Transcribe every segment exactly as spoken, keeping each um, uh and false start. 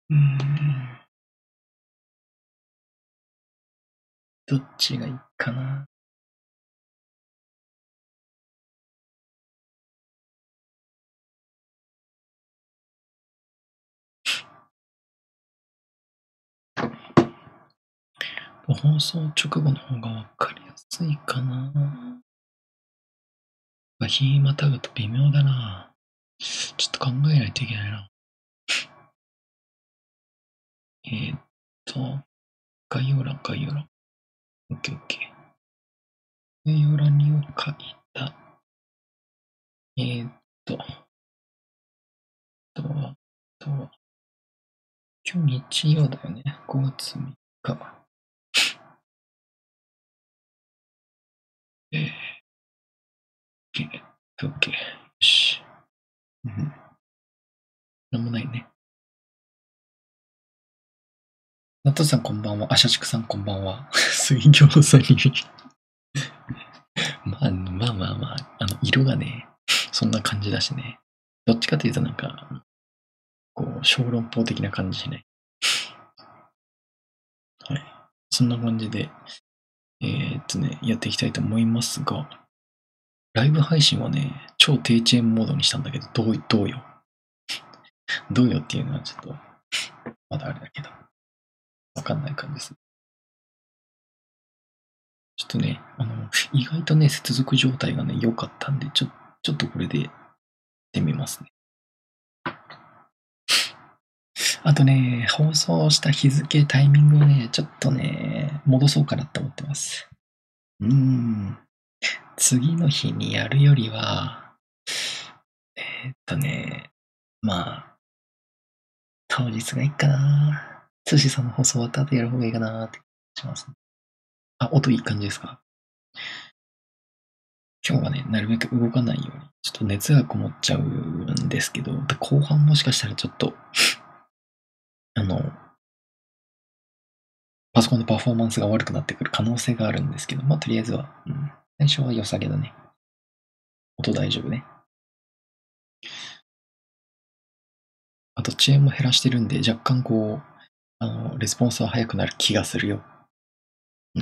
うーん。どっちがいいかな。放送直後の方がわかりやすいかな。日またぐと微妙だな。ちょっと考えないといけないな。えー、っと、概要欄、概要欄。オッケーオッケー。概要欄には書いた。えー、っと、とは、とは、今日日曜だよね。ごがつみっか。えー、オッケー、オッケー。よし。うん。なんもないね。ナトさんこんばんは。あ、社畜さんこんばんは。水餃子にまあまあまあまあ、あの、色がね、そんな感じだしね。どっちかというとなんか、こう、小籠包的な感じしね。はい。そんな感じで、えー、っとね、やっていきたいと思いますが、ライブ配信はね、超低遅延モードにしたんだけど、どう、どうよ。どうよっていうのはちょっと、まだあれだけど、わかんない感じです。ちょっとね、あの、意外とね、接続状態がね、良かったんで、ちょ、ちょっとこれでやってみますね。あとね、放送した日付、タイミングをね、ちょっとね、戻そうかなって思ってます。うーん。次の日にやるよりは、えーっとね、まあ、当日がいいかな。寿司さんの放送終わった後やる方がいいかなってしますね。あ、音いい感じですか？今日はね、なるべく動かないように、ちょっと熱がこもっちゃうんですけど、後半もしかしたらちょっと、あの、パソコンのパフォーマンスが悪くなってくる可能性があるんですけど、まあ、とりあえずは、うん、最初は良さげだね。音大丈夫ね。あと遅延も減らしてるんで、若干こう、あの、レスポンスは速くなる気がするよ。うん。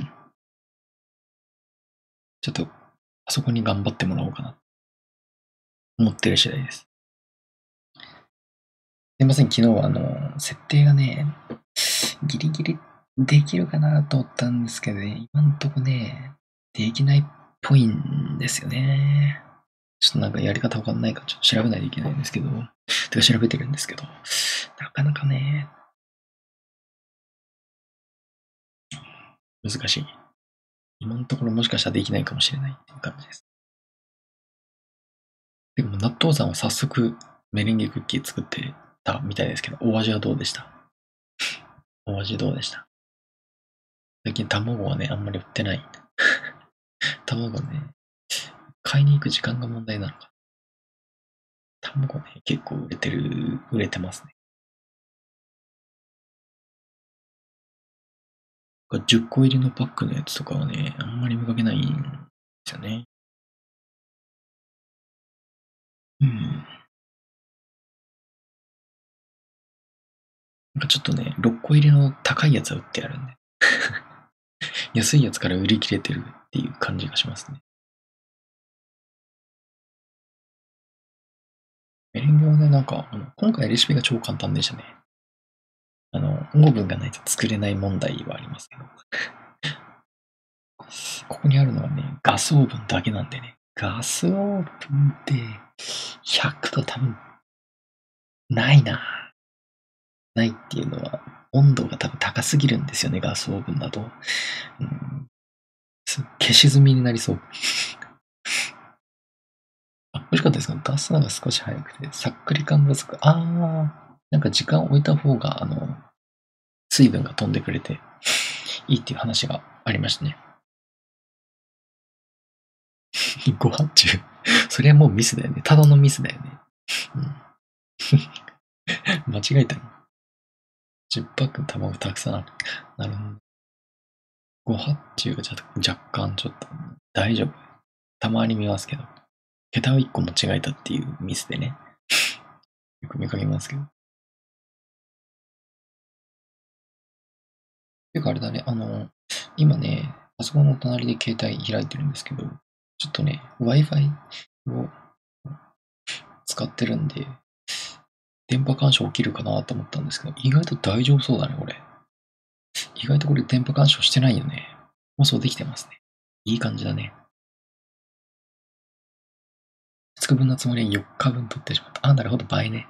ちょっと、あそこに頑張ってもらおうかな。思ってる次第です。すいません、昨日はあの、設定がね、ギリギリできるかなと思ったんですけどね、今んとこね、できないっぽいんですよね。ちょっとなんかやり方わかんないかちょっと調べないといけないんですけど、てか調べてるんですけど、なかなかね、難しい。今のところもしかしたらできないかもしれないっていう感じです。でも納豆さんは早速メレンゲクッキー作ってたみたいですけど、お味はどうでした？お味どうでした？最近卵はね、あんまり売ってない。卵ね、買いに行く時間が問題なのか。卵ね、結構売れてる、売れてますね。じゅっこ入りのパックのやつとかはね、あんまり見かけないんですよね。うん。なんかちょっとね、ろっこ入りの高いやつは売ってあるんで、安いやつから売り切れてるっていう感じがしますね。メレンゲはね、なんか、あの今回レシピが超簡単でしたね。あの、オーブンがないと作れない問題はありますけど。ここにあるのはね、ガスオーブンだけなんでね。ガスオーブンってひゃくど多分ないな。ないっていうのは、温度が多分高すぎるんですよね、ガスオーブンだと。うん、消し済みになりそう。あ、美味しかったですか？ガスのが少し早くて、さっくり感がつく。あー、なんか時間置いた方が、あの、水分が飛んでくれて、いいっていう話がありましたね。ご発注。それはもうミスだよね。ただのミスだよね。うん、間違えたの。じゅっパックの卵たくさんある。なるほど。ご発注がちょっと若干ちょっと大丈夫。たまに見ますけど。桁をいっこ間違えたっていうミスでね。よく見かけますけど。 ていうかあれだね、あの、今ね、パソコンの隣で携帯開いてるんですけど、ちょっとね、Wi-Fi を使ってるんで、電波干渉起きるかなと思ったんですけど、意外と大丈夫そうだね、これ。意外とこれ電波干渉してないよね。放送できてますね。いい感じだね。ふつかぶんのつもりはよっかぶん取ってしまった。あ、なるほど、倍ね。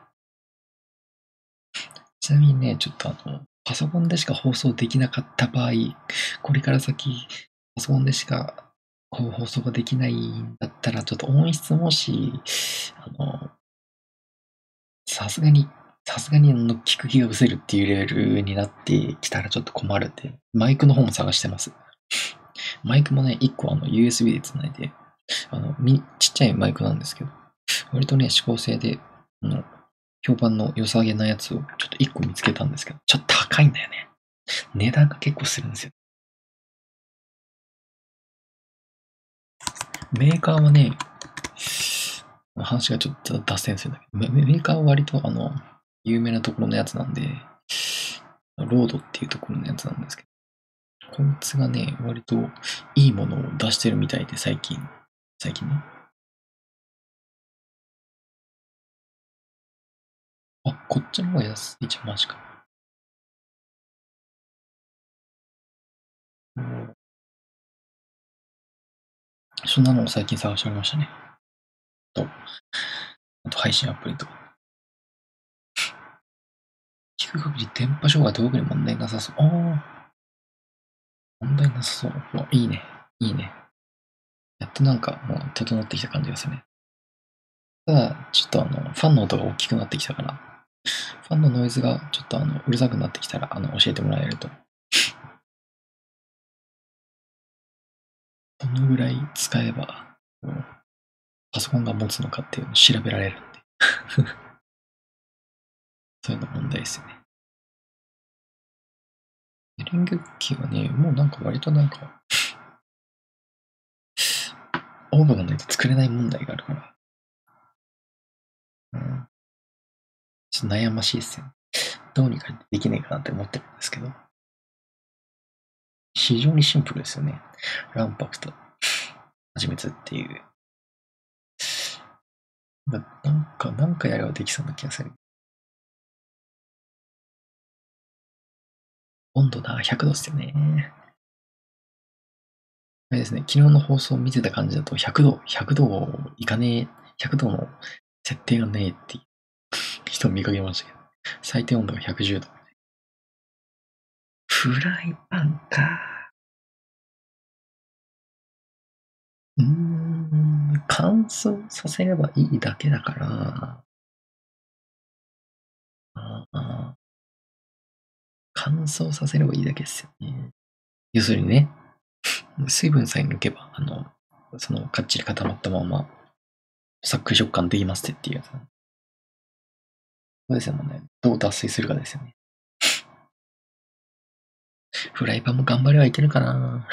ちなみにね、ちょっとあの、パソコンでしか放送できなかった場合、これから先、パソコンでしか放送ができないんだったら、ちょっと音質もし、あの、さすがに、さすがにあの聞く気が失せるっていうレベルになってきたらちょっと困るって、マイクの方も探してます。マイクもね、いっこあの ユーエスビー でつないで、あの、みちっちゃいマイクなんですけど、割とね、指向性で、あの、評判の良さげなやつをちょっといっこ見つけたんですけど、ちょっと高いんだよね。値段が結構するんですよ。メーカーはね、話がちょっと脱線するんだけど、メメーカーは割とあの、有名なところのやつなんで、ロードっていうところのやつなんですけど、こいつがね、割といいものを出してるみたいで、最近。最近ね。あ、こっちの方が安いじゃん、マジか。そんなのを最近探しておりましたね。と、あと配信アプリと。聞く限り電波障害特に問題なさそう。ああ、問題なさそう。うわいいね。いいね。やっとなんかもう整ってきた感じがするね。ただ、ちょっとあの、ファンの音が大きくなってきたから、ファンのノイズがちょっとあの、うるさくなってきたら、あの、教えてもらえると。どのぐらい使えば、パソコンが持つのかっていうのを調べられるんで。そういうの問題ですよね。エレンゲ機はね、もうなんか割となんか、オーブンがないと作れない問題があるから、うん、ちょっと悩ましいですよね。どうにかできないかなって思ってるんですけど、非常にシンプルですよね。卵白と蜂蜜っていう。ななんか、なんかやればできそうな気がする。温度だ、ひゃくどですよね。あれですね、昨日の放送を見てた感じだとひゃくど、ひゃくどいかねえ、ひゃくどの設定がねえっていう人を見かけましたけど、最低温度がひゃくじゅうど。フライパンか。うーん、乾燥させればいいだけだから、あ乾燥させればいいだけですよね。要するにね、水分さえ抜けば、あの、その、かっちり固まったまま、サックリ食感できますっていうやつ。そうですもんね。どう脱水するかですよね。フライパンも頑張れはいけるかな。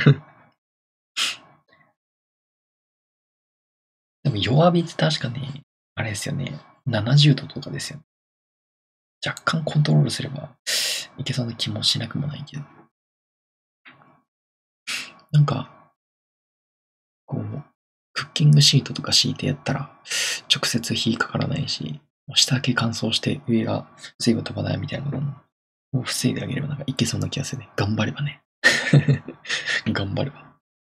でも弱火って確かね、あれですよね。ななじゅうどとかですよね。若干コントロールすればいけそうな気もしなくもないけど。なんか、こう、クッキングシートとか敷いてやったら、直接火かからないし、下だけ乾燥して上が水分飛ばないみたいなことも防いであげればなんかいけそうな気がするね。頑張ればね。頑張れば。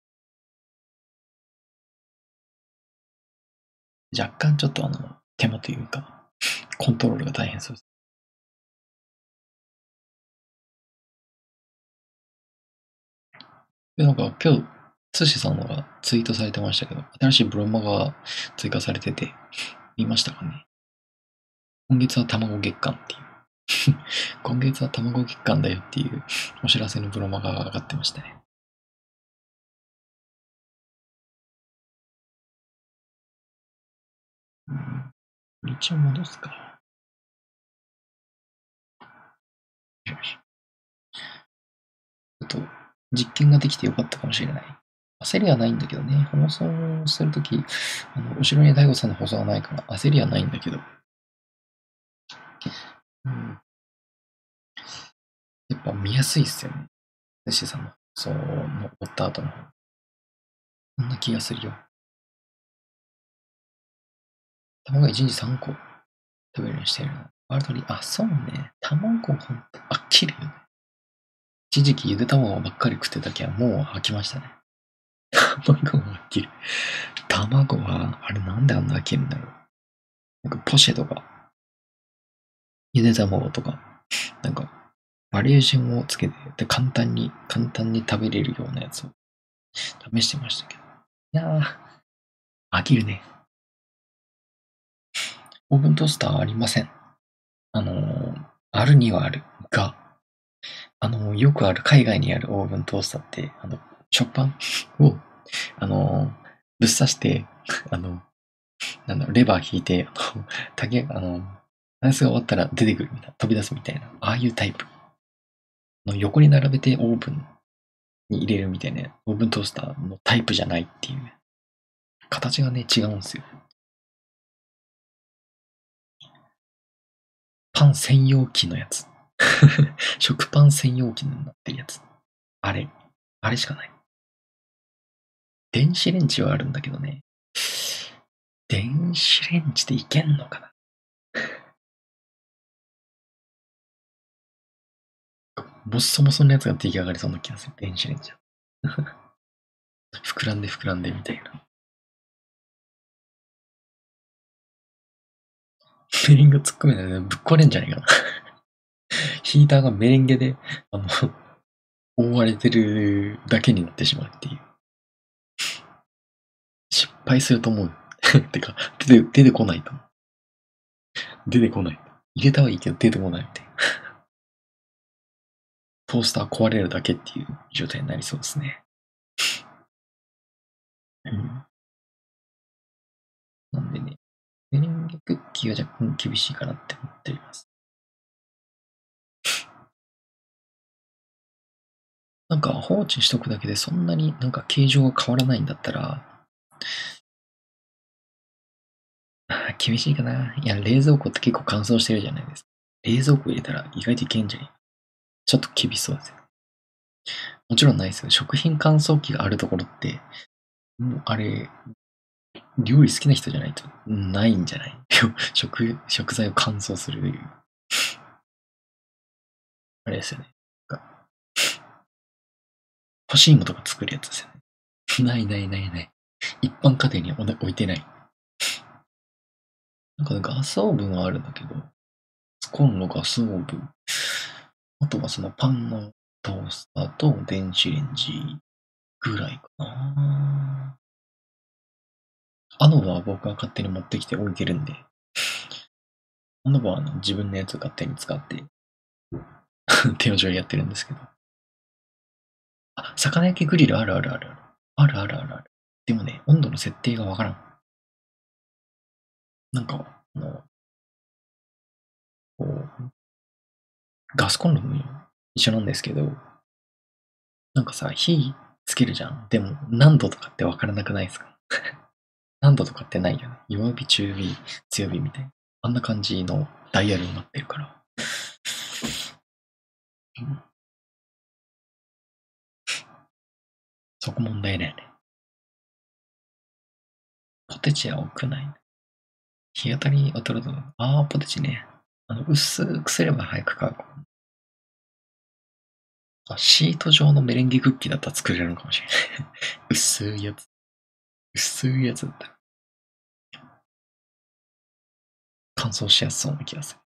若干ちょっとあの、手間というか、コントロールが大変そうです。で、なんか今日、つしさんのがツイートされてましたけど、新しいブロマが追加されてて、見ましたかね。今月は卵月間っていう。今月は卵月間だよっていうお知らせのブロマが上がってましたね。うん、一応戻すか。よし。ちょっと実験ができてよかったかもしれない。焦りはないんだけどね、放送するとき、あの後ろに大悟さんの放送はないから焦りはないんだけど、うん、やっぱ見やすいっすよね。 テシさんのそうの終わった後の方。そんな気がするよ。卵いちにちさんこ食べるようにしてるな。あるとり、あ、そうね。卵ほんと飽きるよね。一時期ゆで卵ばっかり食ってた時はもう飽きましたね。卵も飽きる。卵は、あれなんであんな飽きるんだろう。なんかポシェとか、ゆで卵とか、なんか、バリエーションをつけて、で簡単に、簡単に食べれるようなやつを試してましたけど。いやー、飽きるね。オーブントースターありません。あのー、あるにはあるが、あのー、よくある海外にあるオーブントースターって、あの、食パンを、あのー、ぶっ刺して、あの、なんだろう、レバー引いて、あの、竹、あの、ナイスが終わったら出てくるみたいな、飛び出すみたいな、ああいうタイプ。の横に並べてオーブンに入れるみたいな、オーブントースターのタイプじゃないっていう。形がね、違うんですよ。パン専用機のやつ。食パン専用機になってるやつ。あれ。あれしかない。電子レンジはあるんだけどね。電子レンジでいけんのかな。ボッソボソのやつが出来上がりそうな気がする。電子レンジは。膨らんで膨らんでみたいな。メレンゲ突っ込めないでぶっ壊れんじゃないかな。ヒーターがメレンゲで、あの、覆われてるだけになってしまうっていう。失敗すると思う。てか、出て、出てこないと思う。出てこない。入れたはいいけど出てこないみたいな。トースター壊れるだけっていう状態になりそうですね。うん。なんでね、メレンゲクッキーは若干厳しいかなって思っております。なんか放置しとくだけでそんなになんか形状が変わらないんだったら、あ厳しいかな。いや、冷蔵庫って結構乾燥してるじゃないですか。冷蔵庫入れたら意外といけんじゃねちょっと厳しそうですよ。もちろんないですよ。食品乾燥機があるところって、もうあれ、料理好きな人じゃないとないんじゃない食、食材を乾燥する、あれですよね。干し芋とか作るやつですよね。ないないないない。一般家庭には置いてない。なんか、ね、ガスオーブンはあるんだけど、コンロガスオーブン。あとはそのパンのトースターと電子レンジぐらいかな。あのは僕が勝手に持ってきて置いてるんで、あのはあの自分のやつを勝手に使って手を上でやってるんですけど。あ、魚焼きグリルあるあるあるある。あるあるあるある。でもね、温度の設定がわからん。なんか、あの、こう、ガスコンロも一緒なんですけど、なんかさ、火つけるじゃん。でも、何度とかってわからなくないですか？何度とかってないよね。弱火、中火、強火みたいな。あんな感じのダイヤルになってるから。うん、そこ問題だよね。ポテチは多くない。日当たり当たると、ああ、ポテチね。あの、薄くすれば早く乾く。あ、シート状のメレンゲクッキーだったら作れるのかもしれない。薄いやつ。薄いやつだったら乾燥しやすそうな気がする。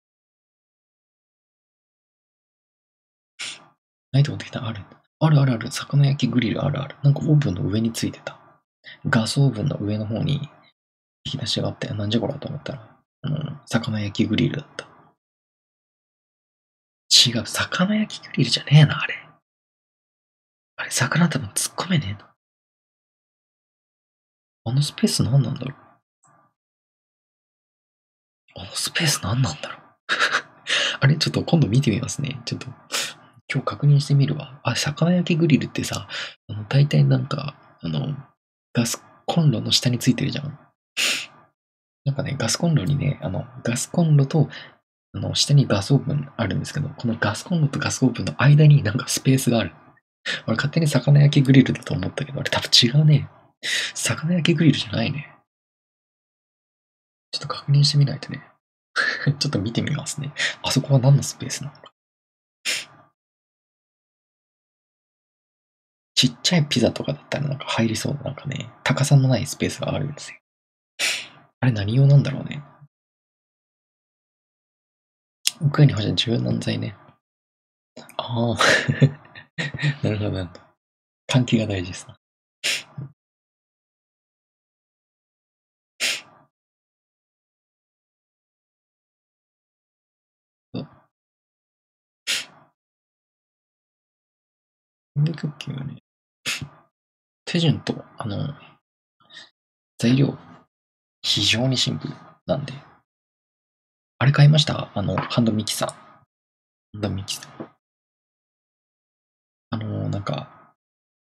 ないと思ってきたある。あるあるある。魚焼きグリルあるある。なんかオーブンの上についてた。ガスオーブンの上の方に引き出しがあって、なんじゃこらと思ったら、うん、魚焼きグリルだった。違う、魚焼きグリルじゃねえな、あれ。あれ、魚多分突っ込めねえな。あのスペース何なんだろう。あのスペース何なんだろう。あれ、ちょっと今度見てみますね。ちょっと、今日確認してみるわ。あ、魚焼きグリルってさ、あの、大体なんか、あの、ガスコンロの下についてるじゃん。なんかね、ガスコンロにね、あの、ガスコンロと、あの、下にガスオーブンあるんですけど、このガスコンロとガスオーブンの間になんかスペースがある。 俺勝手に魚焼きグリルだと思ったけど、あれ多分違うね。魚焼きグリルじゃないね。ちょっと確認してみないとね。ちょっと見てみますね。あそこは何のスペースなのか。ちっちゃいピザとかだったらなんか入りそうな、なんかね、高さのないスペースがあるんですよ。あれ何用なんだろうね。奥にほしい柔軟剤ね。ああ。なるほど、なるほど。換気が大事ですな。で、クッキーはね、手順と、あの、材料、非常にシンプルなんで。あれ買いました？あの、ハンドミキサー。ハンドミキサー。あの、なんか、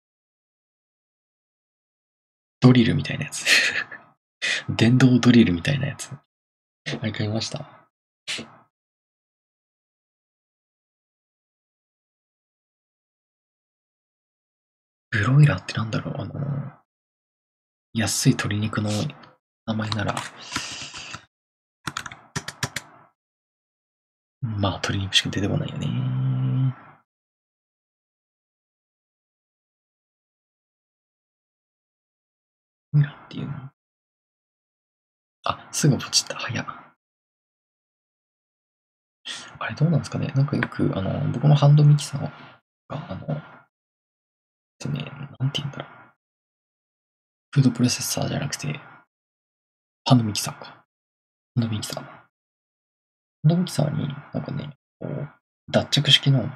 ドリルみたいなやつ。電動ドリルみたいなやつ。あれ買いました？ブロイラーってなんだろう？あの、安い鶏肉の名前なら、まあ鶏肉しか出てこないよね。ブロイラーっていうの？あ、すぐポチった。早っ。あれどうなんですかね？なんかよく、あの、僕のハンドミキサーが、あの、とね、なんて言うんだろう。フードプロセッサーじゃなくて、ハンドミキサーか。ハンドミキサー。ハンドミキサーになんかね、こう、脱着式の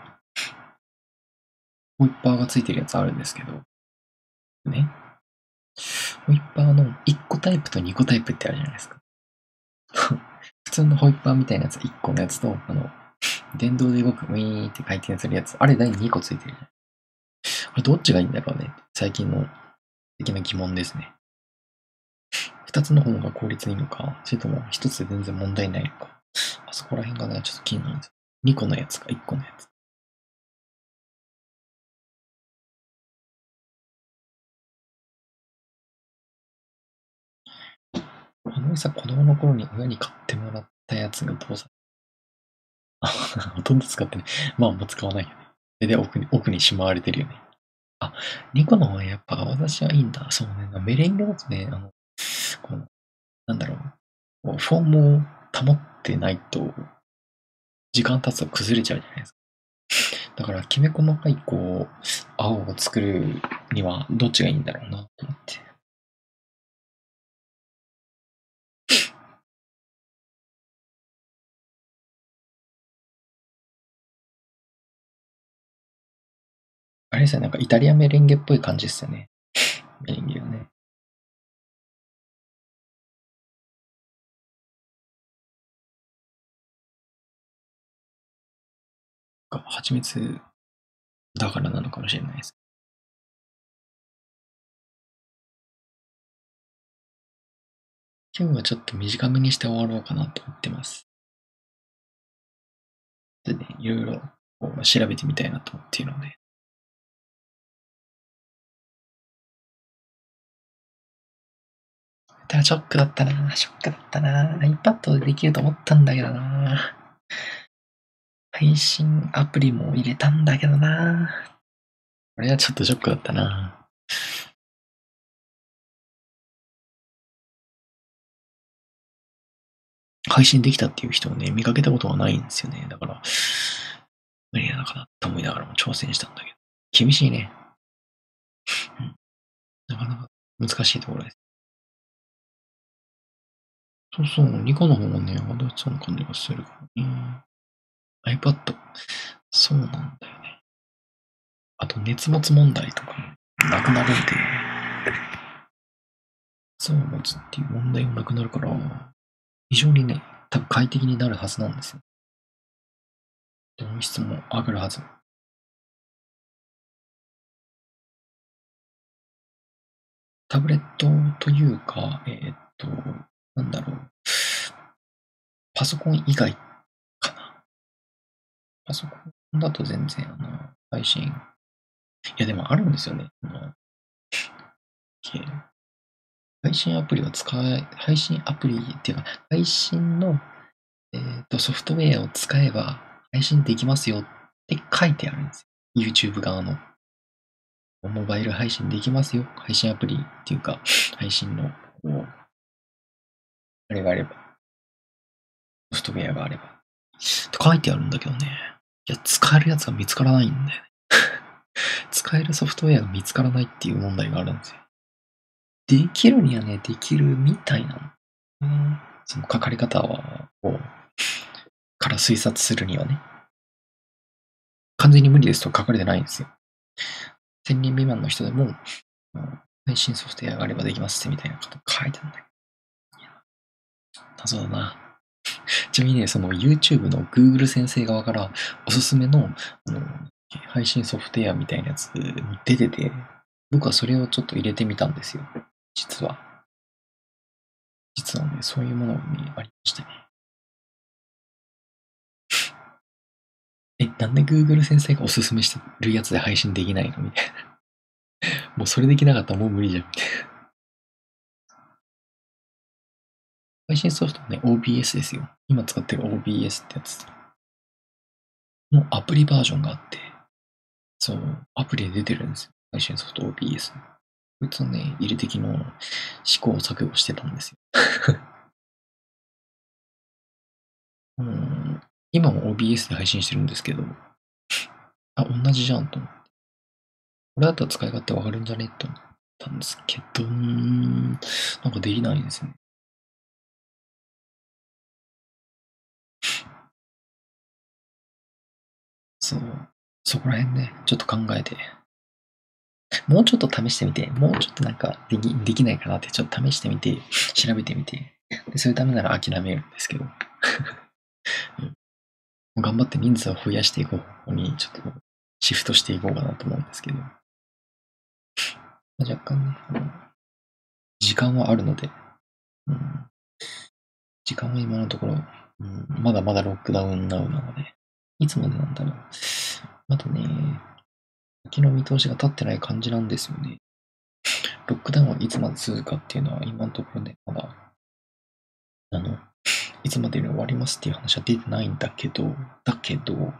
ホイッパーがついてるやつあるんですけど、ね。ホイッパーのいっこタイプとにこタイプってあるじゃないですか。普通のホイッパーみたいなやついっこのやつと、あの、電動で動くウィーンって回転するやつ。あれ、第にこついてるじゃん。あれ、どっちがいいんだろうね。最近の的な疑問ですね。ふたつの方が効率いいのか、それともひとつで全然問題ないのか。あそこら辺がね、ちょっと気になるんです。にこのやつかいっこのやつ。あのさ、子供の頃に親に買ってもらったやつがどうさ、ほとんど使ってない。まあ、もう使わないよね。で、で奥に、奥にしまわれてるよね。あ、にこの方がやっぱ私はいいんだ。そうね。メレンゲだとね、あの、こう、なんだろう。こうフォームを保ってないと、時間経つと崩れちゃうじゃないですか。だから、きめ細かい、こう、青を作るには、どっちがいいんだろうな、と思って。あれですよね、なんかイタリアメレンゲっぽい感じですよね。メレンゲはね。が蜂蜜だからなのかもしれないです。今日はちょっと短めにして終わろうかなと思ってます。でね、いろいろこう調べてみたいなと思っているので。ただショックだったなショックだったな iPad でできると思ったんだけどな配信アプリも入れたんだけどなこれはちょっとショックだったな配信できたっていう人をね、見かけたことはないんですよね。だから、無理なのかなと思いながらも挑戦したんだけど。厳しいね。うん。なかなか難しいところです。そうそう、ニコの方がね、まだそうな感じがするからね。iPad。そうなんだよね。あと、熱持問題とかなくなるんで、熱を持つっていう問題もなくなるから、非常にね、多分快適になるはずなんですよ。で、音質も上がるはず。タブレットというか、えーっと、なんだろう。パソコン以外かな。パソコンだと全然、あの、配信や、でもあるんですよね。あの配信アプリを使え、配信アプリっていうか、配信の、えーとソフトウェアを使えば配信できますよって書いてあるんですよ。YouTube 側の。モバイル配信できますよ。配信アプリっていうか、配信の、こう、あれがあれば、ソフトウェアがあれば。と書いてあるんだけどね。いや、使えるやつが見つからないんだよね。使えるソフトウェアが見つからないっていう問題があるんですよ。できるにはね、できるみたいなの。うん、その書かれ方は、こう、から推察するにはね。完全に無理ですと書かれてないんですよ。せんにん未満の人でも、配信ソフトウェアがあればできますってみたいなこと書いてあるんだよ。謎だな。ちなみにね、その YouTube の Google 先生側からおすすめのあの配信ソフトウェアみたいなやつ出てて、僕はそれをちょっと入れてみたんですよ。実は。実はね、そういうものにありましたね。え、なんで Google 先生がおすすめしてるやつで配信できないのみたいな。もうそれできなかったらもう無理じゃん。配信ソフトね、オービーエス ですよ。今使ってる オービーエス ってやつのアプリバージョンがあって、そう、アプリで出てるんですよ。配信ソフト オービーエス。こいつをね、入れて昨日試行錯誤してたんですよ。うん、今も オービーエス で配信してるんですけど、あ、同じじゃんと思って。これだったら使い勝手わかるんじゃねって思ったんですけど、なんかできないんですよね。そう。そこら辺ね、ちょっと考えて。もうちょっと試してみて、もうちょっとなんかできできないかなってちょっと試してみて、調べてみて、でそういうためなら諦めるんですけど、うん、頑張って人数を増やしていく方向にちょっとシフトしていこうかなと思うんですけど、若干ね、あの時間はあるので、うん、時間は今のところ、うん、まだまだロックダウンナウなので、いつまでなんだろう。まだね、先の見通しが立ってない感じなんですよね。ロックダウンはいつまで続くかっていうのは今のところね、まだ、あの、いつまでに終わりますっていう話は出てないんだけど、だけど、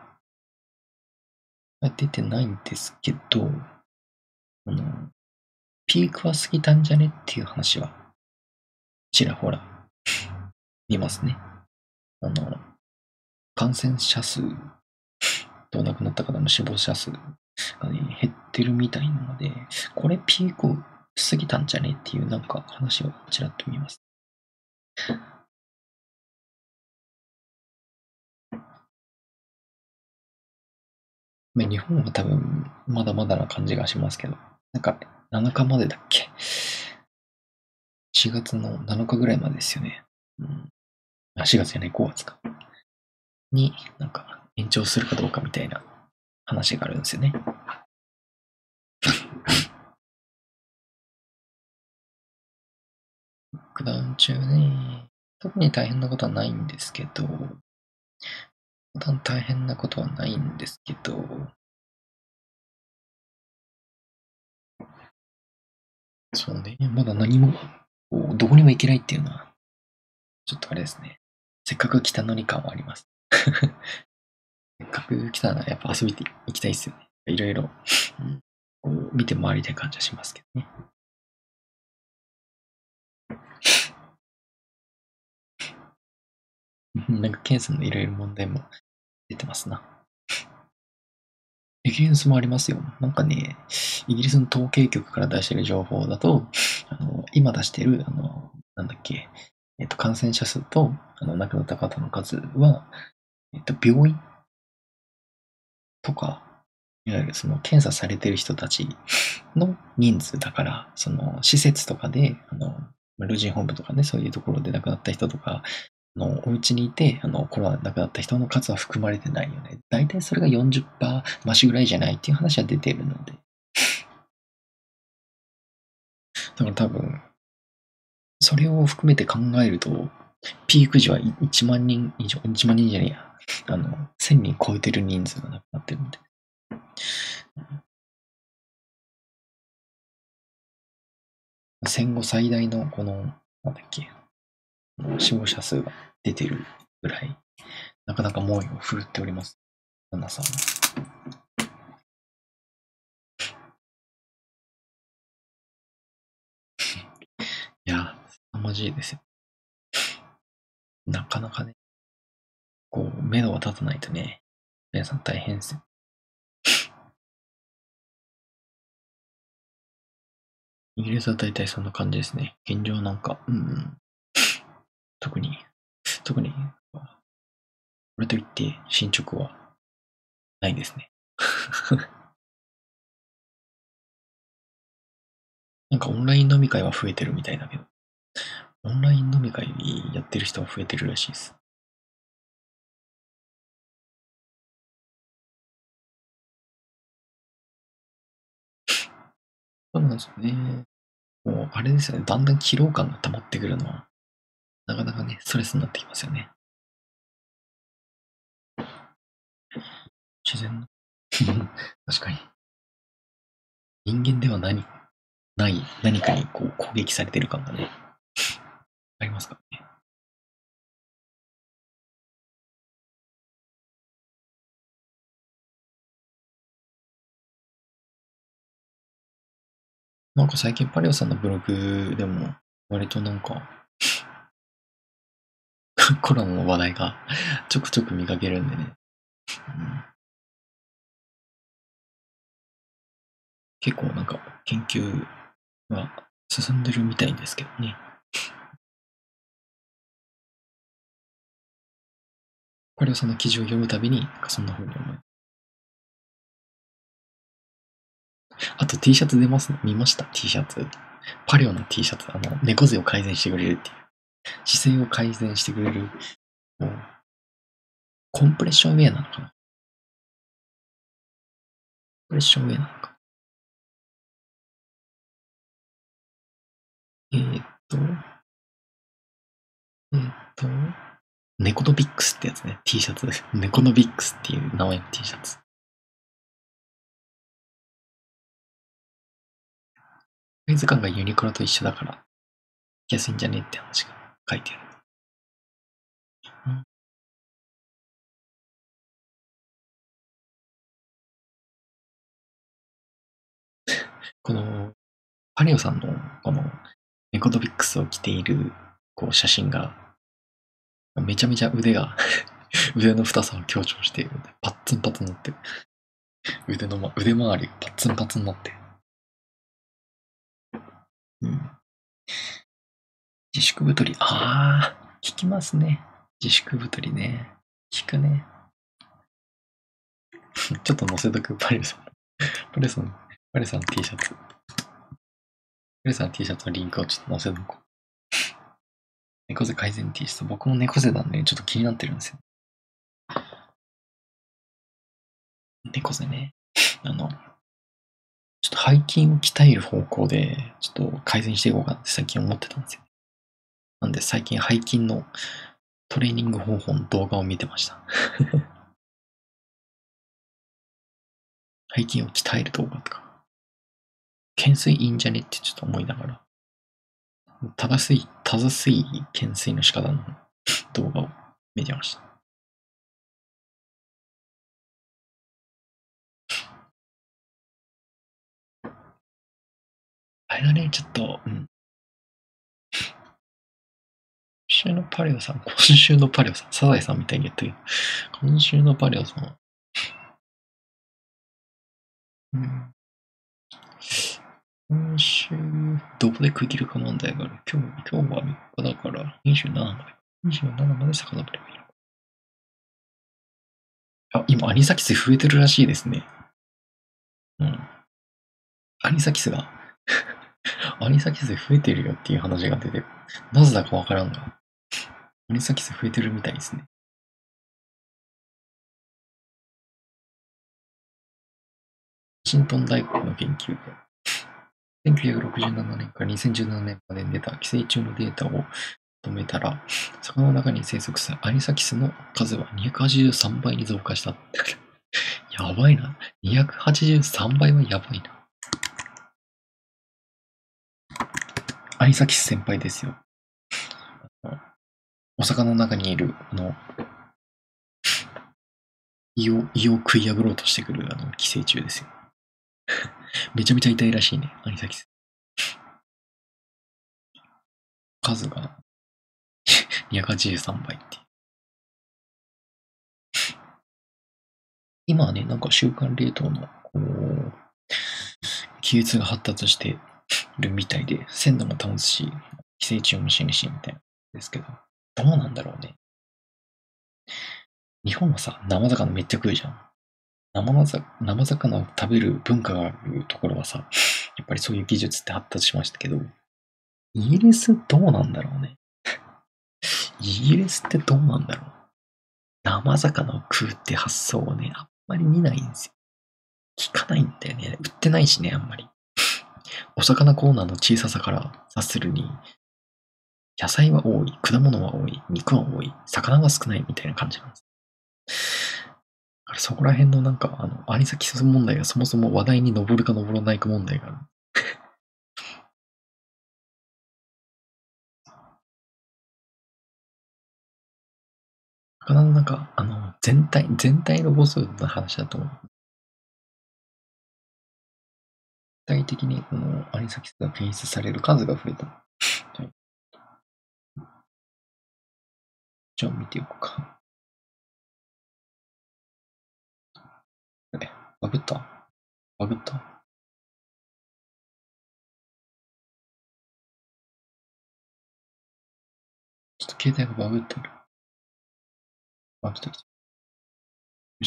出てないんですけど、あの、ピークは過ぎたんじゃねっていう話は、ちらほら見ますね。あの、感染者数と亡くなった方の死亡者数がね、減ってるみたいなので、これピークを過ぎたんじゃねっていうなんか話をちらっと見ます。まあ、日本は多分まだまだな感じがしますけど、なんかなのかまでだっけ？ し 月のなのかぐらいまでですよね。うん、あ、しがつじゃない、ごがつか。に、なんか延長するかどうかみたいな話があるんですよね。ロックダウン中ね、特に大変なことはないんですけど、普段大変なことはないんですけど、そうね、まだ何も、どこにも行けないっていうのは、ちょっとあれですね。せっかく来たのに感はあります。せっかく来たらやっぱ遊びに行きたいですよね。いろいろ、うん、こう見て回りたい感じはしますけどね。なんか検査のいろいろ問題も出てますな。イギリスもありますよ。なんかね、イギリスの統計局から出してる情報だと、あの今出してる、あの、なんだっけ、えっと、感染者数と、あの、亡くなった方の数は、えっと、病院とか、いわゆるその検査されてる人たちの人数だから、その施設とかで、あの、老人ホームとかね、そういうところで亡くなった人とか、あの、お家にいて、あの、コロナで亡くなった人の数は含まれてないよね。大体それがよんじゅっパーセント増しぐらいじゃないっていう話は出てるので。だから多分、それを含めて考えると、ピーク時はいちまん人以上、いちまん人じゃねえや。あの、せんにん超えてる人数が亡くなってるんで。 戦後最大のこの、なんだっけ、死亡者数が出てるぐらい、なかなか猛威を振るっております。旦那さんは。いや、凄まじいですよ。なかなかね、こう、目処が立たないとね、皆さん大変ですよ。イギリスは大体そんな感じですね。現状なんか、うん、特に、特に、これといって進捗はないですね。なんかオンライン飲み会は増えてるみたいだけど、オンライン飲み会やってる人は増えてるらしいです。そうなんですよね。もう、あれですよね。だんだん疲労感が溜まってくるのは、なかなかね、ストレスになってきますよね。自然の。確かに。人間では何、ない、何かにこう攻撃されてる感がね、ありますからね。なんか最近パレオさんのブログでも、割となんか、コロナの話題がちょくちょく見かけるんでね。うん、結構なんか研究が進んでるみたいですけどね。パレオさんの記事を読むたびに、なんかそんな風に思う。あと T シャツ出ますね。見ました ?T シャツ。パレオの T シャツ。あの、猫背を改善してくれるっていう。姿勢を改善してくれる。もうコンプレッションウェアなのかな、コンプレッションウェアなのか。えーっと、えーっと、ネコノビックスってやつね。T シャツ。ネコノビックスっていう名前の T シャツ。サイズ感がユニクロと一緒だから、着やすいんじゃねって話が書いてある。うん、この、パレオさんの、この、ネコノビックスを着ている、こう、写真が、めちゃめちゃ腕が腕の太さを強調しているので、パッツンパツンになってる。腕の、ま、腕周りがパッツンパツンになってる。うん。自粛太り。ああ、効きますね。自粛太りね。効くね。ちょっと載せとく、パレさん。パレさん、パレさん T シャツ。パレさん T シャツのリンクをちょっと載せとこう。猫背改善 T シャツ。僕も猫背なんで、ちょっと気になってるんですよ。猫背ね。あの、ちょっと背筋を鍛える方向で、ちょっと改善していこうかなって最近思ってたんですよ。なんで最近背筋のトレーニング方法の動画を見てました。背筋を鍛える動画とか。懸垂いいんじゃねってちょっと思いながら。正しい、正しい懸垂の仕方の動画を見てました。あれだね、ちょっと、うん。今週のパレオさん、今週のパレオさん、サザエさんみたいに言ってる。今週のパレオさん、うん、今週、どこで区切るか問題がある。今日、今日はみっかだから、にじゅうしちまで。にじゅうしちまで遡ればいいのか。あ、今、アニサキス増えてるらしいですね。うん。アニサキスがアニサキス増えてるよっていう話が出てる。なぜだかわからんが、アニサキス増えてるみたいですね。ワシントン大学の研究で、せんきゅうひゃくろくじゅうななねんからにせんじゅうななねんまでに出た寄生虫のデータをまとめたら、魚の中に生息するアニサキスの数はにひゃくはちじゅうさんばいに増加した。やばいな。にひゃくはちじゅうさんばいはやばいな。 アニサキス先輩ですよ。お魚の中にいる、あの、胃を、胃を食い破ろうとしてくる、あの、寄生虫ですよ。めちゃめちゃ痛いらしいね、アニサキス。数がにひゃくはちじゅうさんばいっていう。今はね、なんか週間冷凍の、こう、気圧が発達してるみたいで、鮮度も保つし、寄生虫も死ぬし、みたいなですけど、どうなんだろうね。日本はさ、生魚めっちゃ食うじゃん。生魚生魚を食べる文化があるところはさ、やっぱりそういう技術って発達しましたけど、イギリスどうなんだろうね。イギリスってどうなんだろう。生魚を食うって発想をね、あんまり見ないんですよ。聞かないんだよね。売ってないしね、あんまり。お魚コーナーの小ささから察するに、野菜は多い、果物は多い、肉は多い、魚が少ないみたいな感じなんです。だからそこら辺のなんか、あの、アニサキス問題がそもそも話題に上るか上らないか問題がある。魚のなんか、あの、全体、全体の母数の話だと、具体的にこのアニサキスが検出される数が増えた。じゃあ見ておこうか。え、バグったバグったちょっと携帯がバグってる。あ、来た来た。どうした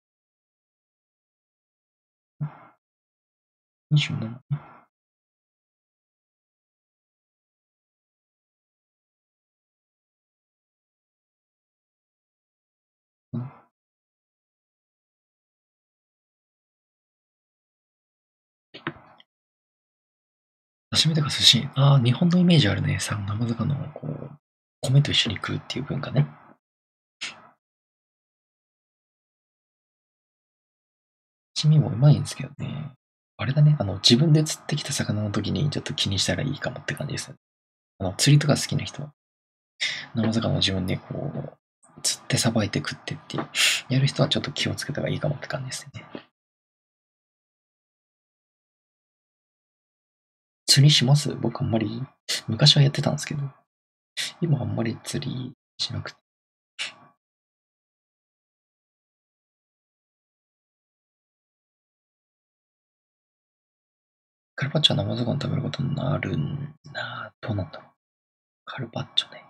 にじゅうなな? 初めてが寿司。ああ、日本のイメージあるね。さ、生魚をこう、米と一緒に食うっていう文化ね。刺身もうまいんですけどね。あれだね、あの、自分で釣ってきた魚の時にちょっと気にしたらいいかもって感じです。あの、釣りとか好きな人は、生魚を自分でこう、釣ってさばいて食ってっていう、やる人はちょっと気をつけた方がいいかもって感じですね。釣りします僕あんまり、昔はやってたんですけど、今あんまり釣りしなくて。カルパッチョは生魚食べることになるんだ。どうなんだろう。カルパッチョね。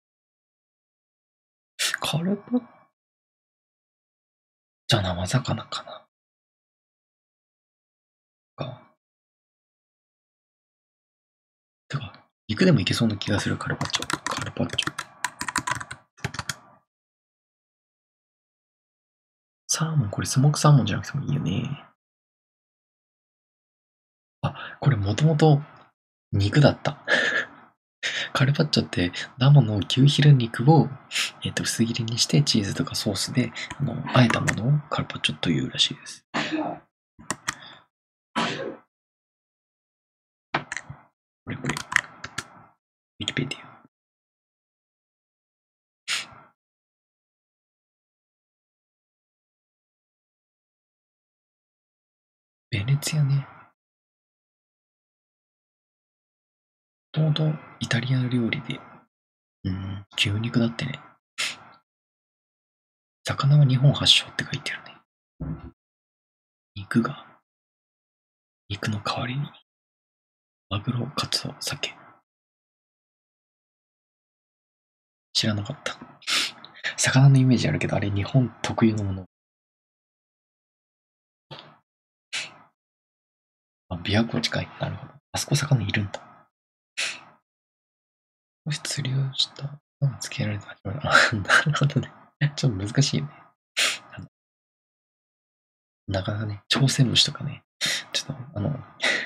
カルパッチョ生魚かなか。てか、肉でもいけそうな気がする、カルパッチョ。カルパッチョ。サーモン、これスモークサーモンじゃなくてもいいよね。あ、これもともと肉だった。カルパッチョって生の牛ヒレ肉を、えっと薄切りにしてチーズとかソースであの和えたものをカルパッチョというらしいです。これこれ。ウィキペディア。ベネツィアね。もともとイタリア料理で、うん、牛肉だってね。魚は日本発祥って書いてあるね。肉が、肉の代わりに、マグロ、カツオ、鮭。知らなかった。魚のイメージあるけど、あれ日本特有のもの。あ、琵琶湖近い。なるほど。あそこ魚いるんだ。もし釣りをした、つけられた。なるほどね。ちょっと難しいよね。なかなかね、朝鮮虫とかね、ちょっと、あの、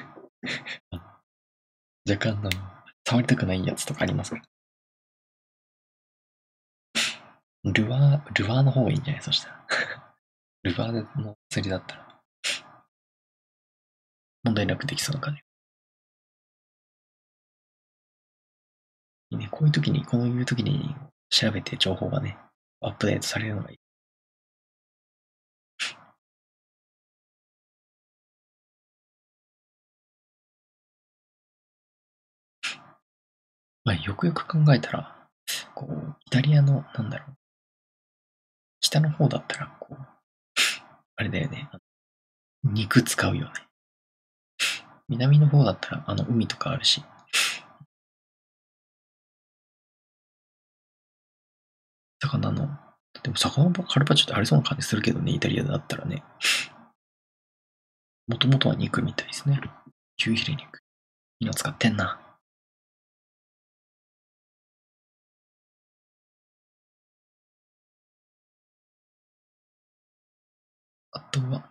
若干の、触りたくないやつとかありますから。ルアー、ルアーの方がいいんじゃないそしたら。ルアーの釣りだったら、問題なくできそうな感じ。 ね、こういう時に、こういう時に調べて情報がね、アップデートされるのがいい。まあ、よくよく考えたら、こう、イタリアの、なんだろう、北の方だったら、こう、あれだよね、肉使うよね。南の方だったら、あの、海とかあるし、魚の、でも魚のカルパッチョってありそうな感じするけどね、イタリアだったらね。もともとは肉みたいですね。牛ヒレ肉。いいの使ってんな。あとは、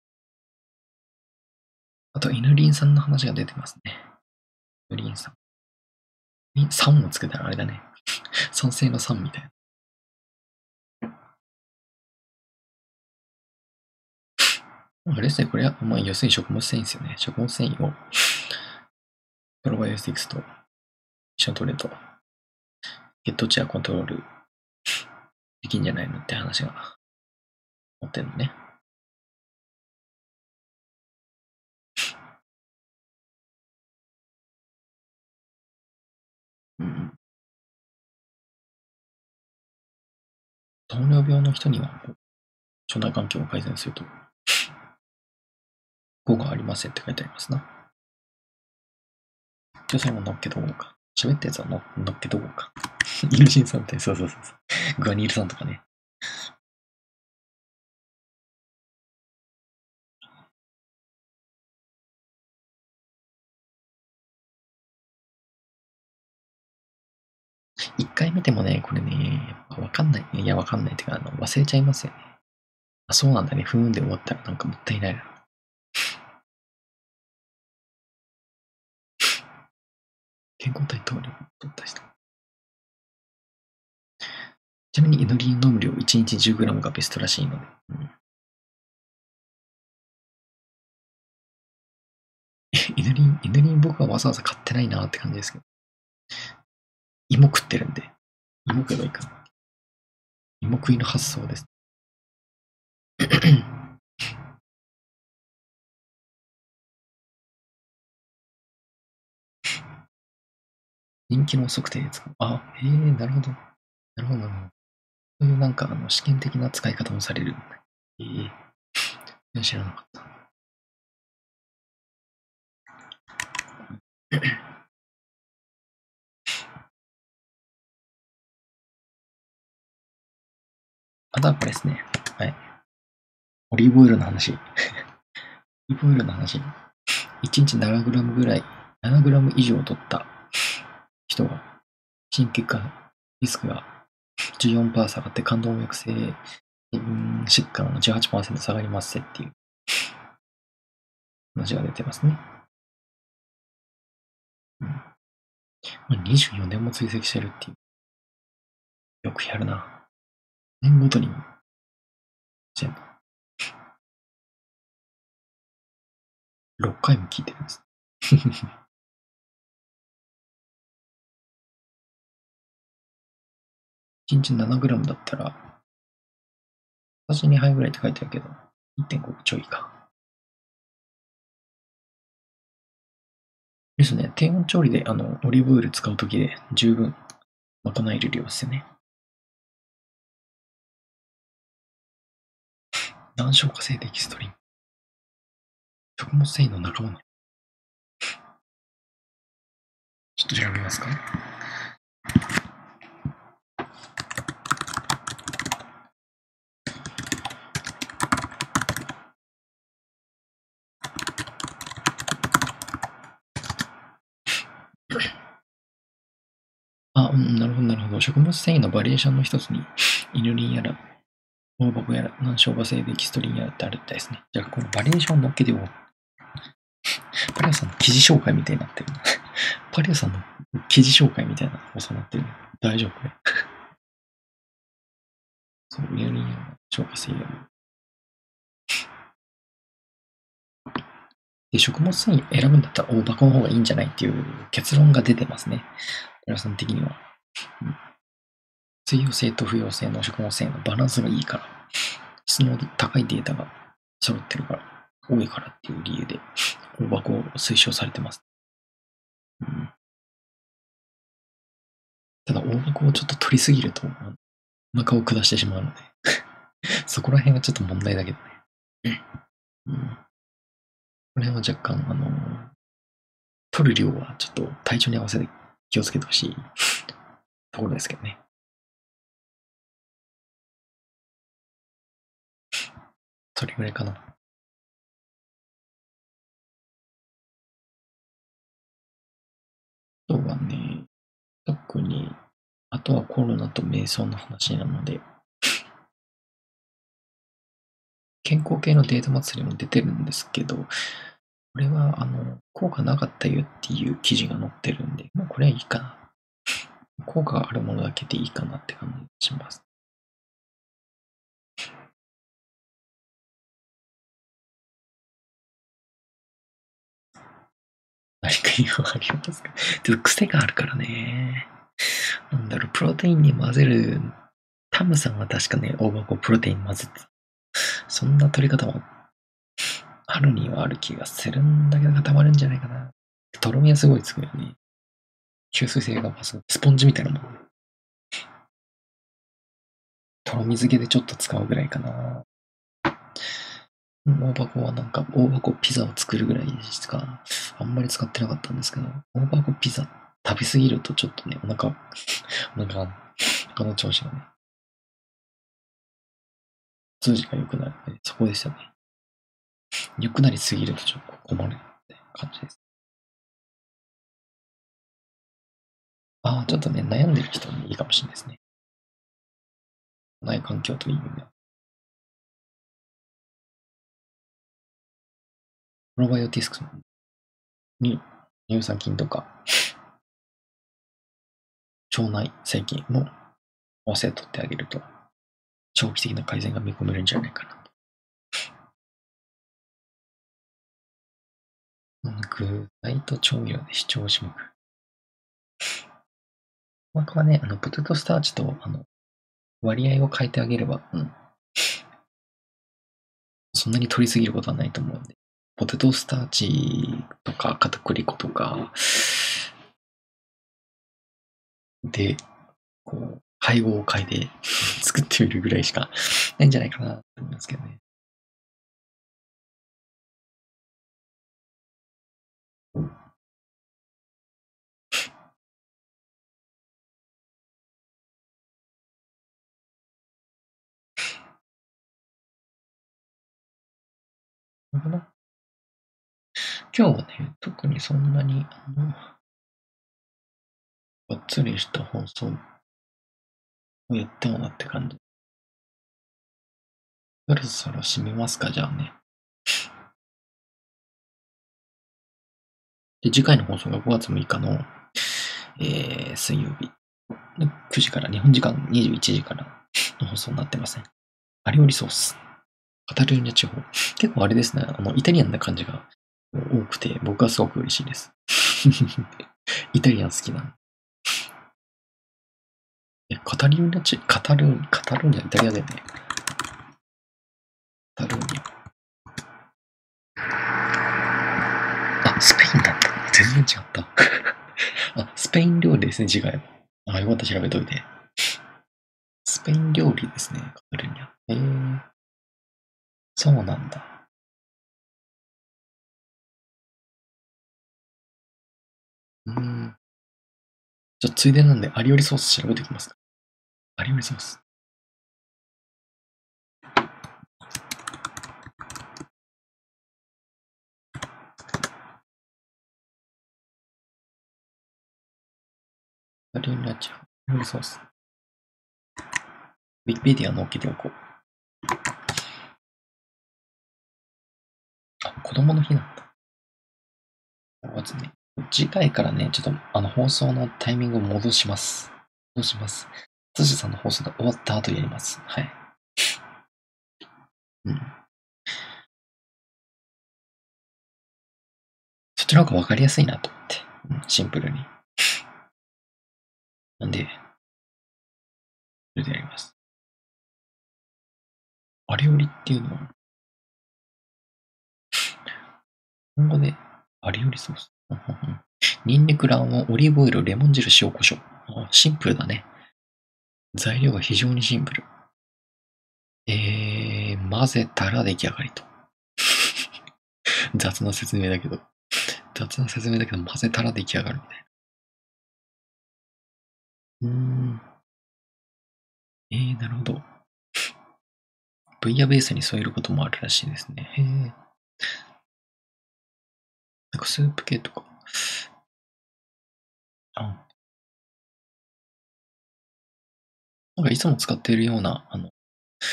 あと、イヌリンさんの話が出てますね。イヌリンさん。さんをつけたらあれだね。賛成のさんみたいな。あれですね、これは、まあ、要するに食物繊維ですよね。食物繊維をプロバイオティクスと一緒に取れと、血糖値はコントロールできんじゃないのって話が持ってるのね。うん。糖尿病の人には、腸内環境を改善すると効果ありませんって書いてありますな。じゃあそれも乗っけとこうか。喋ったやつは乗っけとこうか。イルシンさんって、そうそうそうそう。グアニールさんとかね。一回見てもね、これね、わかんない。いや、わかんないってか、あの、忘れちゃいますよね。あ、そうなんだね。ふーんで終わったらなんかもったいないな。健康体糖量を取った人。ちなみに、イヌリン飲む量いちにち じゅうグラム がベストらしいので。うん、イヌリン、イヌリン僕はわざわざ買ってないなって感じですけど。芋食ってるんで。芋食えばいいかな。芋食いの発想です。人気の測定使う。あ、へえ、なるほど。なるほど、なるほど。そういうなんか、あの、試験的な使い方もされるんだ。ええ、知らなかった。あとはこれですね。はい。オリーブオイルの話。オリーブオイルの話。いちにち ななグラム ぐらい、ななグラム 以上取った人が、心血管リスクがじゅうよんパーセント下がって冠動脈性疾患がじゅうはちパーセント下がりますっていう話が出てますね。うん、にじゅうよねんも追跡してるっていう。よくやるな。年ごとに全部。ろっかいも聞いてるんです。いちにち ななグラム だったら、さじにはいぐらいって書いてあるけど、いってんご ちょいか。ですね。低温調理であのオリーブオイル使うときで十分賄える量ですよね。難消化性デキストリン。食物繊維の仲間なの。ちょっと調べますか。あ、うん、なるほど、なるほど。食物繊維のバリエーションの一つに、イヌリンやら、オバコやら、難消化性デキストリンやらってあるみたいですね。じゃあ、このバリエーションを乗っけてよ。パリオさんの記事紹介みたいになってる。パリオさんの記事紹介みたいな放送になってる。大丈夫これ。そう、イヌリンやら、消化性やら。で、食物繊維選ぶんだったら大箱の方がいいんじゃないっていう結論が出てますね。 皆さん的には。うん、水溶性と不溶性の食物繊維のバランスがいいから、質の高いデータが揃ってるから、多いからっていう理由で、大箱を推奨されてます。うん、ただ、大箱をちょっと取りすぎると、お腹を下してしまうので、そこら辺はちょっと問題だけどね。うん、この辺は若干、あのー、取る量はちょっと体調に合わせて気をつけてほしいところですけどね。それぐらいかな。あとはね、特に、あとはコロナと瞑想の話なので、健康系のデータ祭りも出てるんですけど、これは、あの、効果なかったよっていう記事が載ってるんで、もうこれはいいかな。効果があるものだけでいいかなって感じがします。何か言いはありますか？ちょっと癖があるからね。なんだろう、プロテインに混ぜる、タムさんは確かね、大箱プロテイン混ぜてた。そんな取り方もあるにはある気がするんだけど、固まるんじゃないかな。とろみはすごいつくよね。吸水性が抜群。スポンジみたいなもん。とろみ漬けでちょっと使うぐらいかな。大箱はなんか、大箱ピザを作るぐらいしか、あんまり使ってなかったんですけど、大箱ピザ食べ過ぎるとちょっとね、お腹、お腹、他の調子がね、数字が良くなるので、そこですよね。良くなりすぎるとちょっと困るって感じです。ああ、ちょっとね、悩んでる人にいいかもしれないですね。内環境という意味では。プロバイオティスクに乳酸菌とか腸内細菌も合わせ取ってあげると、長期的な改善が見込めるんじゃないかなと。具材と調味料で主張しまくる。本当はね、あの、ポテトスターチと、あの、割合を変えてあげれば、うん、そんなに取りすぎることはないと思うんで。ポテトスターチとか片栗粉とかで、こう、配合を変えて作ってみるぐらいしかないんじゃないかなと思いますけどね。なるほど。今日はね、特にそんなに、あの、がっつりした放送をやってもなって感じ。そろそろ締めますか、じゃあね。で、次回の放送がごがつむいかの、えー、水曜日のくじから、日本時間にじゅういちじからの放送になってますね。アリオリソース。カタルーニャ地方。結構あれですね、あの、イタリアンな感じが多くて、僕はすごく嬉しいです。イタリアン好きな。え、カタルーニャ地、カタルーニャ、カタルーニャ、イタリアだよね。カタルーニャ。あ、スペインなんだ。全然違った。あ、スペイン料理ですね、次回は。あ、よかった、調べといて。スペイン料理ですね、カタルーニャ。えー、そうなんだ。うーん。じゃあ、ついでなんで、アリオリソース調べておきますか。アリオリソース。アリオリナチア。アリオリソース。ウィキペディア載っけておこう。あ、子供の日なんだ。まずね、次回からね、ちょっとあの放送のタイミングを戻します。戻します。辻さんの放送が終わった後やります。はい。うん。そっちの方がわかりやすいなと思って。うん、シンプルに。 なんで、それでやります。アリオリっていうのは、今後で、アリオリソース。ニンニク、卵黄、オリーブオイル、レモン汁、塩、コショウ。シンプルだね。材料が非常にシンプル。えー、混ぜたら出来上がりと。雑な説明だけど、雑な説明だけど、混ぜたら出来上がるみたいな。うーん。えー、なるほど。ブイヤベースに添えることもあるらしいですね。へえ。なんかスープ系とか。あ、なんかいつも使っているような、あの、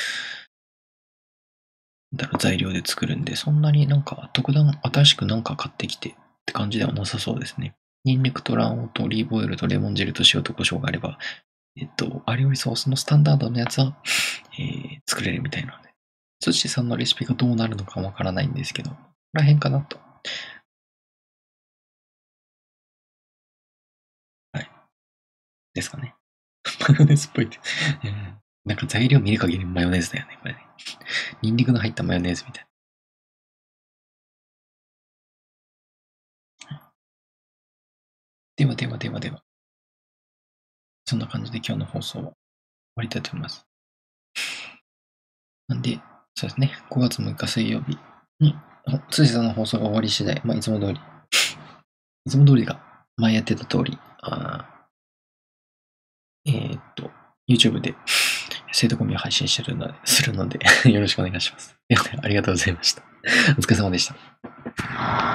なんだろう、材料で作るんで、そんなになんか特段新しくなんか買ってきてって感じではなさそうですね。ニンニクと卵黄とオリーブオイルとレモン汁と塩と胡椒があれば、えっと、アリオリソースのスタンダードのやつは、えー作れるみたいなので、寿司さんのレシピがどうなるのかわからないんですけど、ここら辺かなと。はい。ですかね。マヨネーズっぽいって。うんなんか材料見る限りマヨネーズだよね、これね。ニンニクの入ったマヨネーズみたいな。ではではではでは。そんな感じで今日の放送は終わりたいと思います。なんで、そうですね、ごがつむいか水曜日に、ついさんの放送が終わり次第、まあ、いつも通り、いつも通りが、前やってた通り、あえーっと、YouTube で生徒コミを配信してるので、するのでよろしくお願いします。ありがとうございました。お疲れ様でした。